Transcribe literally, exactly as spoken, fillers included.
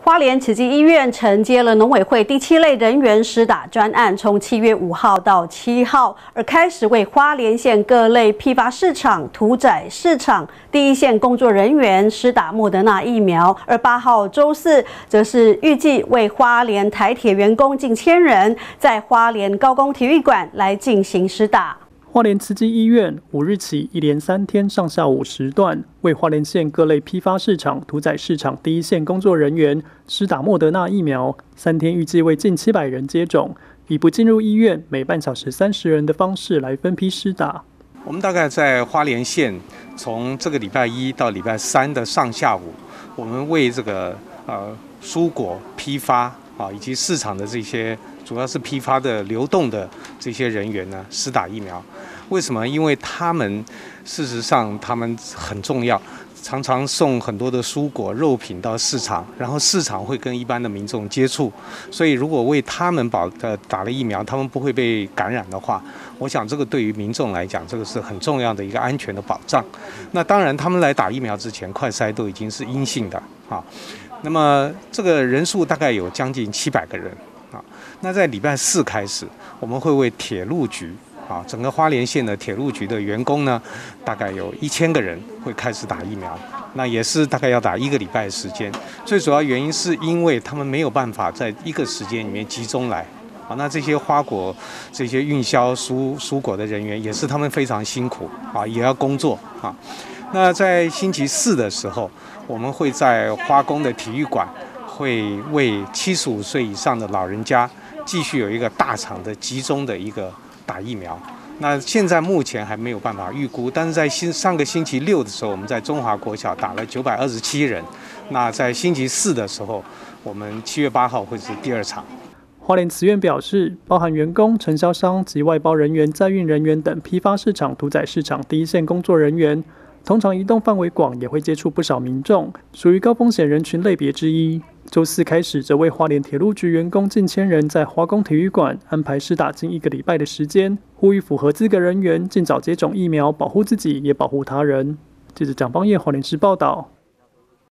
花莲慈济医院承接了农委会第七类人员施打专案，从七月五号到七号，而开始为花莲县各类批发市场、屠宰市场第一线工作人员施打莫德纳疫苗。而八号周四，则是预计为花莲台铁员工近千人，在花莲高工体育馆来进行施打。 花莲慈济医院五日起一连三天上下午时段，为花莲县各类批发市场、屠宰市场第一线工作人员施打莫德纳疫苗，三天预计为近七百人接种，以不进入医院每半小时三十人的方式来分批施打。 我们大概在花莲县，从这个礼拜一到礼拜三的上下午，我们为这个呃蔬果批发啊以及市场的这些。 主要是批发的流动的这些人员呢，施打疫苗。为什么？因为他们事实上他们很重要，常常送很多的蔬果、肉品到市场，然后市场会跟一般的民众接触，所以如果为他们保呃打了疫苗，他们不会被感染的话，我想这个对于民众来讲，这个是很重要的一个安全的保障。那当然，他们来打疫苗之前，快筛都已经是阴性的啊。那么这个人数大概有将近七百个人。 那在礼拜四开始，我们会为铁路局啊，整个花莲县的铁路局的员工呢，大概有一千个人会开始打疫苗。那也是大概要打一个礼拜的时间。最主要原因是因为他们没有办法在一个时间里面集中来啊。那这些花果、这些运销蔬蔬果的人员也是他们非常辛苦啊，也要工作啊。那在星期四的时候，我们会在花宫的体育馆。 会为七十五岁以上的老人家继续有一个大场的集中的一个打疫苗。那现在目前还没有办法预估，但是在新上个星期六的时候，我们在中华国小打了九百二十七人。那在星期四的时候，我们七月八号会是第二场。 花莲慈院表示，包含员工、承销商及外包人员、载运人员等批发市场、屠宰市场第一线工作人员。 通常移动范围广，也会接触不少民众，属于高风险人群类别之一。周四开始，则为花莲铁路局员工近千人在花宫体育馆安排施打近一个礼拜的时间，呼吁符合资格人员尽早接种疫苗，保护自己也保护他人。记者蒋邦彦花莲市报道。